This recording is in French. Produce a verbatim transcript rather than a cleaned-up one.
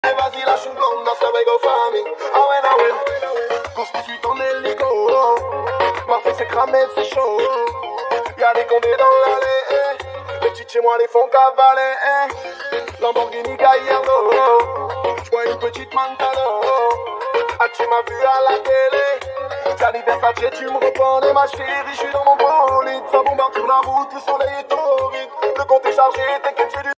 Et vas-y, lâche une blonde dans ce Lego famille. Ah ouais, ah ouais. Construis ton hélico. Ma fille c'est cramé, c'est chaud. Y'a des condés dans l'allée. Les petites chez moi les font cavaler. Lamborghini Gallardo. J'vois une petite Mantalo. Ah, tu m'as vu à la télé. Gianni Versace, tu me reconnais, ma chérie. J'suis dans mon bolide. Ça bombarde sur la route, le soleil est torride. Le compte est chargé, t'inquiète, c'est du.